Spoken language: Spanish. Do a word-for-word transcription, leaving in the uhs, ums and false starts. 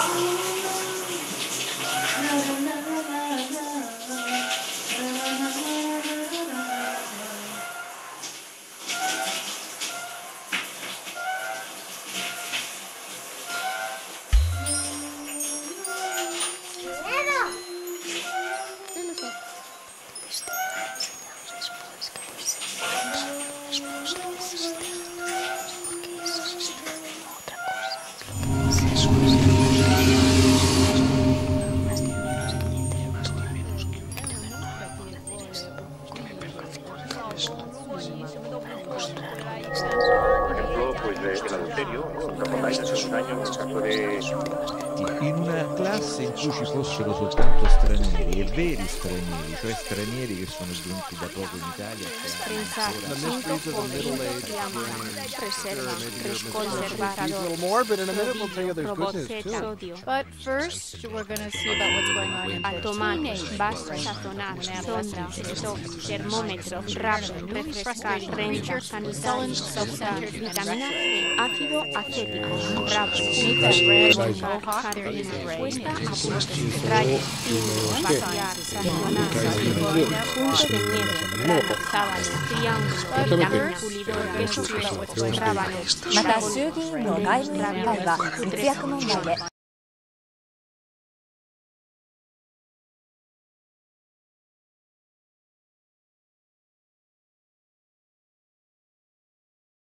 In una classe in cui ci fossero soltanto stranieri e veri stranieri, cioè stranieri che sono giunti da poco in Italia, But first, we're going to see about what's going on in the Tomate, basta sazonar, sonda, stock, termómetro, rápido, refrescar, renta, sanitario, software, vitamina C, ácido acético, rápido, refrescar, jardín, puesta a punto, rayos, pino, vaciar, sazonar, punto de nieve, rana, sábalo, triángulo, vitamina, pulidor, queso fresco, rábano, また衆議院の外務委員会は密約問題で